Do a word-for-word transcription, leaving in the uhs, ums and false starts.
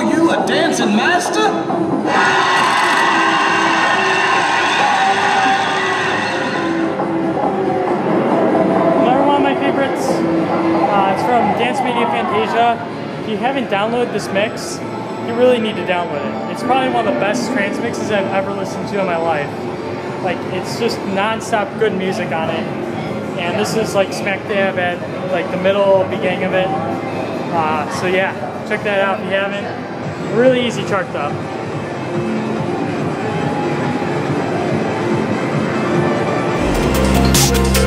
call you a dancing master? Another one of my favorites. Uh, it's from Dance Media Fantasia. If you haven't downloaded this mix, you really need to download it. It's probably one of the best trance mixes I've ever listened to in my life. Like, it's just non-stop good music on it. And this is like smack dab at like the middle, beginning of it. Uh, so yeah, check that out if you haven't. Really easy chart though. We'll be right back.